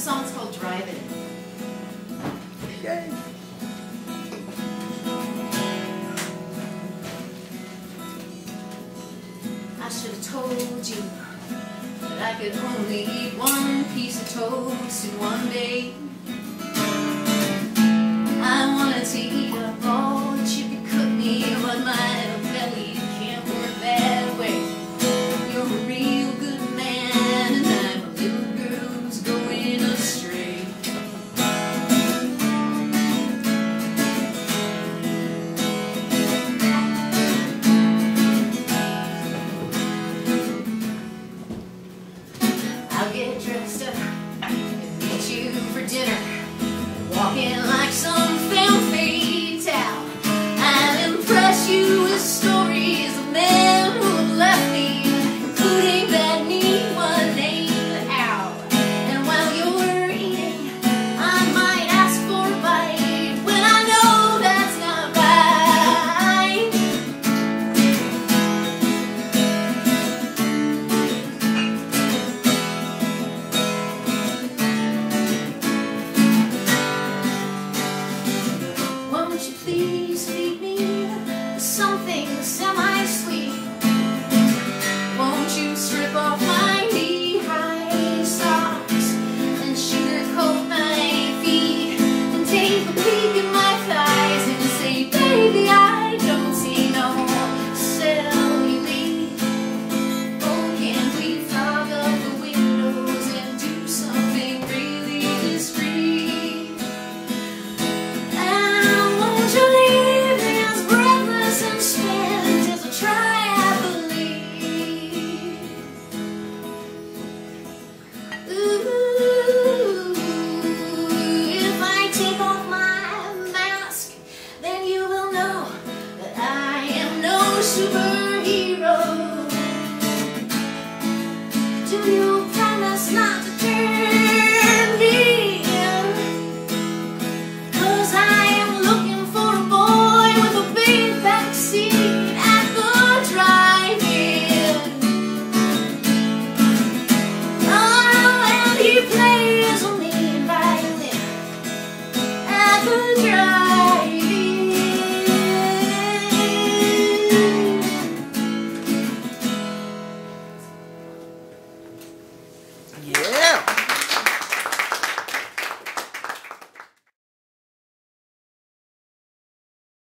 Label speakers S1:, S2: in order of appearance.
S1: song's called Driving.
S2: Yay.
S1: I should have told you that I could only eat one piece of toast in one day. I wanted to eat up all that you could cook me, but my little belly can't work that way. You're a real good man, and I'm a little girl who's going astray. I'll get dressed up and meet you for dinner, walking like some